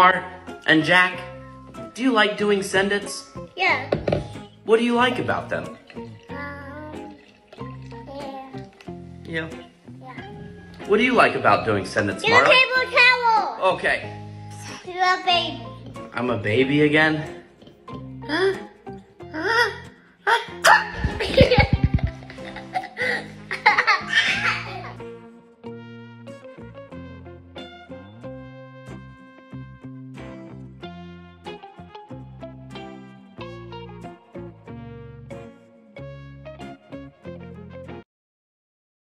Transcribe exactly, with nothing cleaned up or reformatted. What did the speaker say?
Mar and Jack, do you like doing send-its? Yeah. What do you like about them? Um, yeah. Yeah. Yeah. What do you like about doing send-its, Get a Marleigh? paper towel. Okay. You're a baby. I'm a baby again? Huh? Huh? Huh?